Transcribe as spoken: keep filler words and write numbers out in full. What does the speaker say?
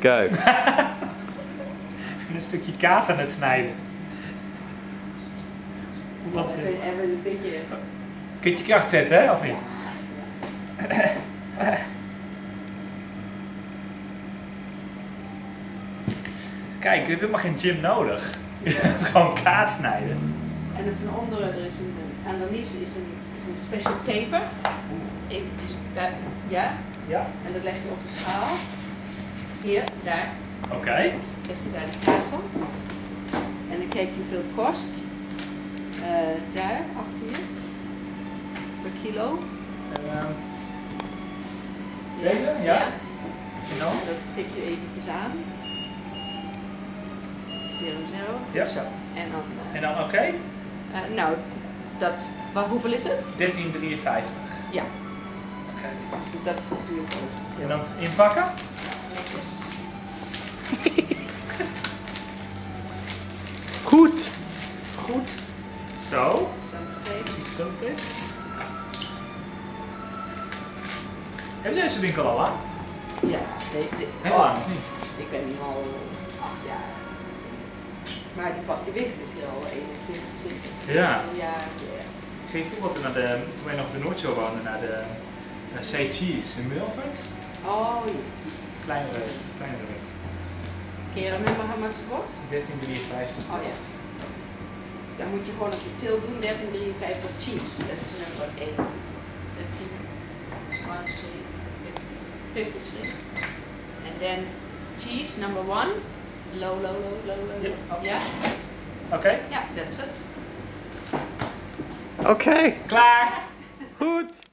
Kijk. Een stukje kaas aan het snijden. Wat is Even, even een beetje... Kun je kracht zetten, hè, of niet? Kijk, je hebt helemaal geen gym nodig. Je hebt gewoon kaas snijden. En er van onderen, er is een, aan de liefst is een, is een special paper. Eventjes bij, ja. Ja. En dat leg je op de schaal. Hier, daar. Oké. Okay. Leg je daar de kaas op. En dan kijk je hoeveel het kost. Uh, daar, achter je. Per kilo. Uh, deze? Ja. ja. En dan? Dat tik je eventjes aan. Zero, zero. Ja. Zo. En dan... Uh, en dan oké? Okay. Uh, nou, dat... Maar hoeveel is het? dertien drieënvijftig. Ja. Oké. Okay. Dus dat is natuurlijk ook. En dan inpakken? Ja, netjes. Goed. Goed. Zo. Zo meteen. Heb jij deze winkel al aan? Ja, de, de, heel lang of niet? Ik ben hier al acht jaar. Maar de, de winkel is hier al eenentwintig, twintig ja. jaar. Ja. Ik ging vroeger naar de, toen wij nog op de Noordzee woonden, naar de naar Say Cheese in Milford. Oh yes. Kleinere, kleinere winkel. Can you remember how much it was? dertien drieënvijftig. Oh ja. Dan moet je gewoon op je til doen, dertien drieënvijftig cheese. Dat is nummer één. dertien, one, three, fifty three. And then cheese number one. Low, low, low, low, low. Ja. Yeah. Yeah? Oké. Okay. Ja, that's it. Oké. Okay. Klaar. Goed.